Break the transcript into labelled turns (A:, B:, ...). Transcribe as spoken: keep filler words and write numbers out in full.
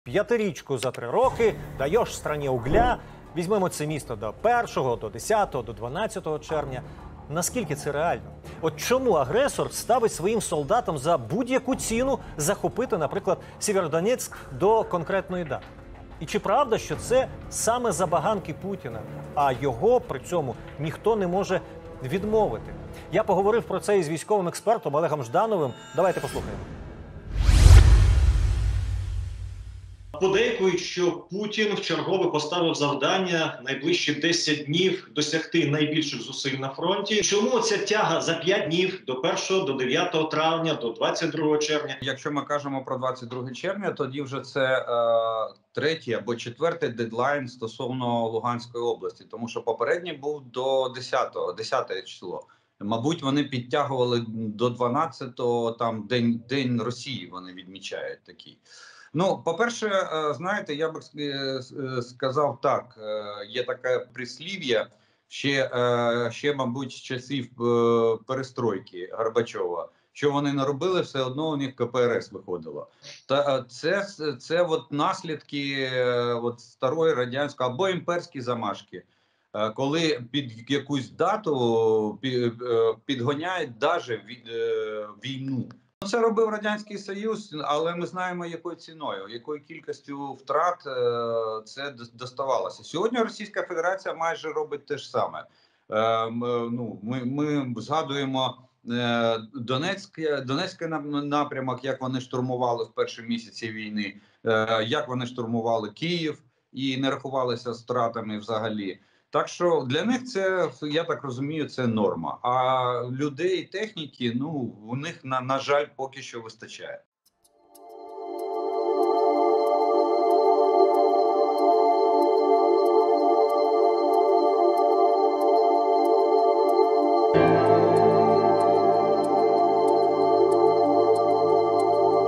A: П'ятирічку за три роки даєш страні угля. Візьмемо це місто до першого, до десятого, до дванадцятого червня. Наскільки це реально? От чому агресор ставить своїм солдатам за будь-яку ціну захопити, наприклад, Сєвєродонецьк до конкретної дати? І чи правда, що це саме забаганки Путіна, а його при цьому ніхто не може відмовити? Я поговорив про це із військовим експертом Олегом Ждановим. Давайте послухаємо.
B: Подейкують, що Путін вчергове поставив завдання найближчі десять днів досягти найбільших зусиль на фронті. Чому ця тяга за п'ять днів до першого, до дев'ятого травня, до двадцять другого червня?
C: Якщо ми кажемо про двадцять друге червня, тоді вже це е, третій або четвертий дедлайн стосовно Луганської області, тому що попередній був до десятого, десяте число. Мабуть, вони підтягували до дванадцятого, там день, день Росії вони відмічають такий. Ну, по-перше, знаєте, я б сказав так, є таке прислів'я, ще, ще, мабуть, з часів перестройки Горбачова, що вони не робили, все одно у них ка пе ер ес виходило. Та це, це от наслідки от старої радянської або імперські замашки, коли під якусь дату підгоняють навіть війну. Це робив Радянський Союз, але ми знаємо, якою ціною, якою кількістю втрат це доставалося. Сьогодні Російська Федерація майже робить те ж саме. Ну, ми, ми згадуємо Донецький, Донецький напрямок, як вони штурмували в перші місяці війни, як вони штурмували Київ і не рахувалися з втратами взагалі. Так що для них це, я так розумію, це норма. А людей, техніки, ну, у них, на, на жаль, поки що вистачає.